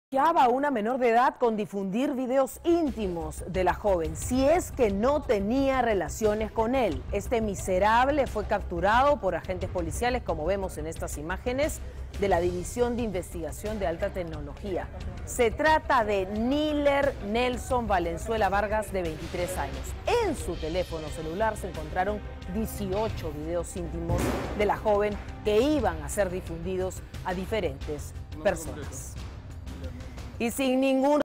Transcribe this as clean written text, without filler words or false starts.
A una menor de edad con difundir videos íntimos de la joven, si es que no tenía relaciones con él. Este miserable fue capturado por agentes policiales, como vemos en estas imágenes, de la División de Investigación de Alta Tecnología. Se trata de Niler Nelson Valenzuela Vargas, de 23 años. En su teléfono celular se encontraron 18 videos íntimos de la joven que iban a ser difundidos a diferentes personas. Y sin ningún